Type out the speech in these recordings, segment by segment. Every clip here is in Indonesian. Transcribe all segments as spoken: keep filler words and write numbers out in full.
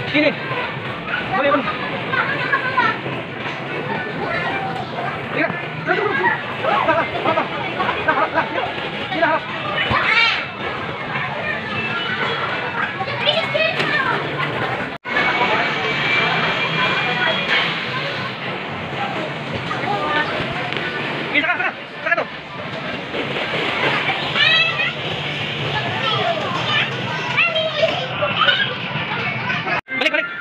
Sini. Boleh, boleh. Iya. Terus, terus, terus. Lah, lah, lah, lah. Lah, lah, lah. Sini, lah. Bisa kan, sana. Sana tuh. Balik, balik.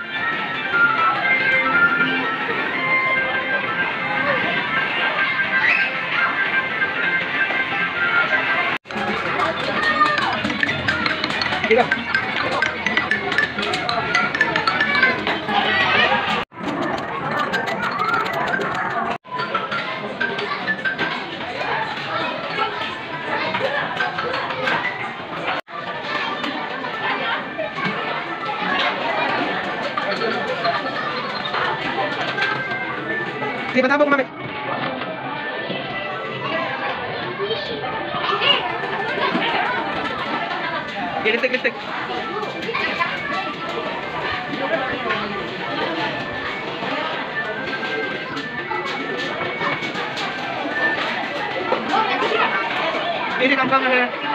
Gitu. Di tabung, Mami. Oke, listrik, listrik. Ini kantong,